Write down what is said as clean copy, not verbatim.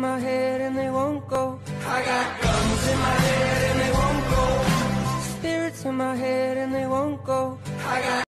my head and they won't go. I got guns in my head and they won't go. Spirits in my head and they won't go. I got